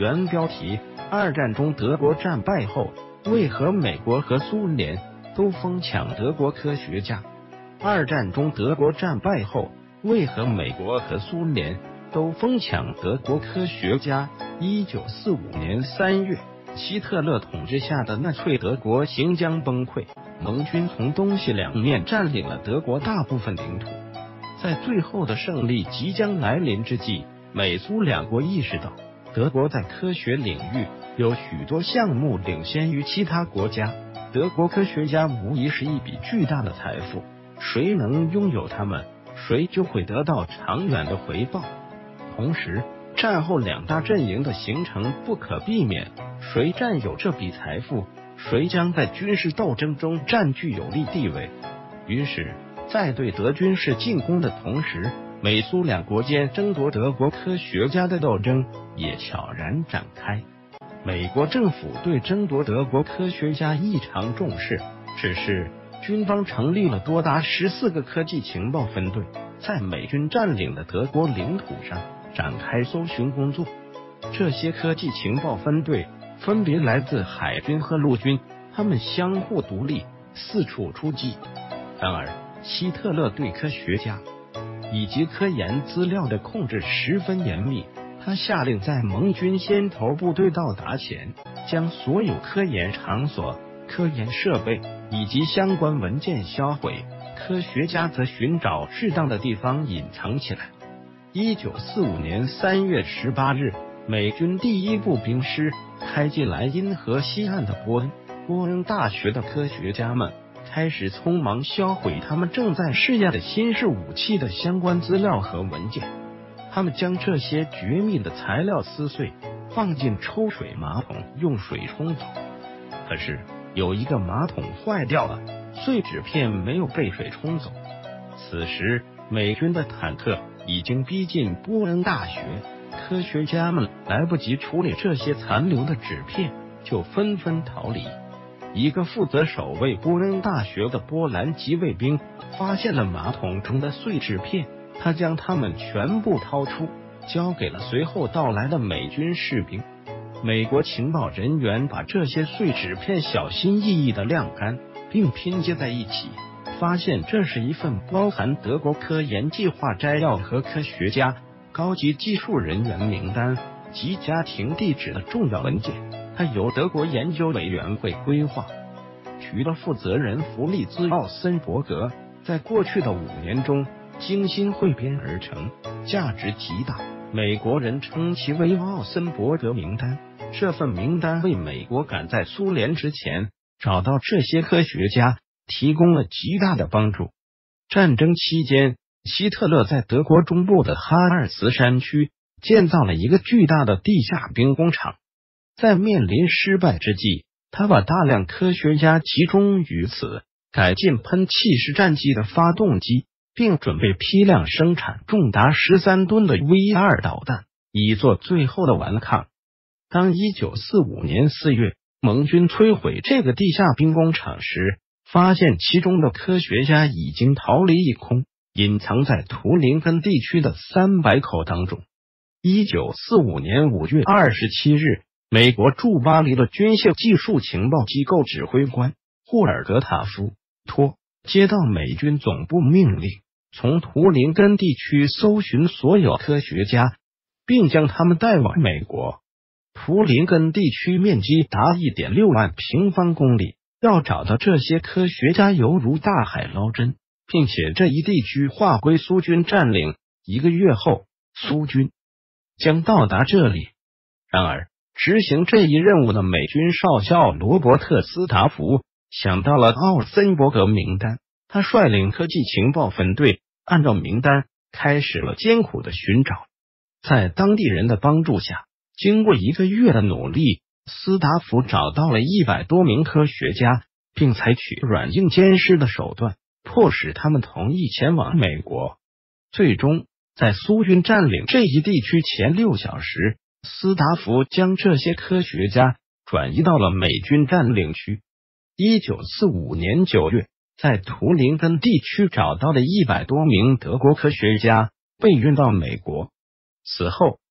原标题：二战中德国战败后，为何美国和苏联都疯抢德国科学家？二战中德国战败后，为何美国和苏联都疯抢德国科学家？1945年3月，希特勒统治下的纳粹德国行将崩溃，盟军从东西两面占领了德国大部分领土。在最后的胜利即将来临之际，美苏两国意识到，德国在科学领域有许多项目领先于其他国家，德国科学家无疑是一笔巨大的财富，谁能拥有他们，谁就会得到长远的回报。同时，战后两大阵营的形成不可避免，谁占有这笔财富，谁将在军事斗争中占据有利地位。于是，在对德军事进攻的同时，美苏两国间争夺德国科学家的斗争也悄然展开。美国政府对争夺德国科学家异常重视，只是军方成立了多达14个科技情报分队，在美军占领的德国领土上展开搜寻工作。这些科技情报分队分别来自海军和陆军，他们相互独立，四处出击。然而，希特勒对科学家以及科研资料的控制十分严密，他下令在盟军先头部队到达前，将所有科研场所、科研设备以及相关文件销毁，科学家则寻找适当的地方隐藏起来。1945年3月18日，美军第一步兵师开进莱茵河西岸的波恩大学的科学家们开始匆忙销毁他们正在试验的新式武器的相关资料和文件。他们将这些绝密的材料撕碎，放进抽水马桶用水冲走。可是有一个马桶坏掉了，碎纸片没有被水冲走。此时美军的坦克已经逼近波恩大学，科学家们来不及处理这些残留的纸片，就纷纷逃离。一个负责守卫波恩大学的波兰籍卫兵发现了马桶中的碎纸片，他将它们全部掏出，交给了随后到来的美军士兵。美国情报人员把这些碎纸片小心翼翼地晾干，并拼接在一起，发现这是一份包含德国科研计划摘要和科学家、高级技术人员名单及家庭地址的重要文件。它由德国研究委员会规划局的负责人弗利兹·奥森伯格在过去的5年中精心汇编而成，价值极大。美国人称其为奥森伯格名单。这份名单为美国赶在苏联之前找到这些科学家提供了极大的帮助。战争期间，希特勒在德国中部的哈尔茨山区建造了一个巨大的地下兵工厂。在面临失败之际，他把大量科学家集中于此，改进喷气式战机的发动机，并准备批量生产重达13吨的 V2 导弹，以作最后的顽抗。当1945年4月盟军摧毁这个地下兵工厂时，发现其中的科学家已经逃离一空，隐藏在图林根地区的300口当中。1945年5月27日，美国驻巴黎的军械技术情报机构指挥官霍尔格塔夫托接到美军总部命令，从图林根地区搜寻所有科学家，并将他们带往美国。图林根地区面积达 1.6 万平方公里，要找到这些科学家犹如大海捞针，并且这一地区划归苏军占领。1个月后，苏军将到达这里。然而，执行这一任务的美军少校罗伯特·斯达福想到了奥森伯格名单，他率领科技情报分队按照名单开始了艰苦的寻找。在当地人的帮助下，经过1个月的努力，斯达福找到了100多名科学家，并采取软硬兼施的手段，迫使他们同意前往美国。最终，在苏军占领这一地区前6小时，斯达福将这些科学家转移到了美军占领区。1945年9月，在图林根地区找到的100多名德国科学家被运到美国。此后，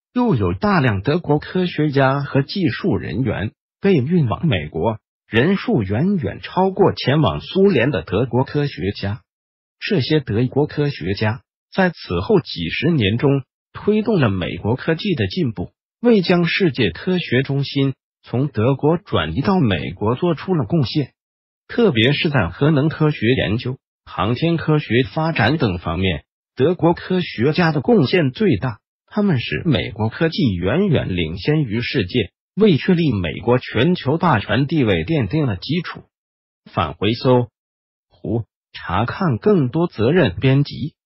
又有大量德国科学家和技术人员被运往美国，人数远远超过前往苏联的德国科学家。这些德国科学家在此后几十年中推动了美国科技的进步，为将世界科学中心从德国转移到美国做出了贡献。特别是在核能科学研究、航天科学发展等方面，德国科学家的贡献最大，他们使美国科技远远领先于世界，为确立美国全球霸权地位奠定了基础。返回搜狐查看更多责任编辑。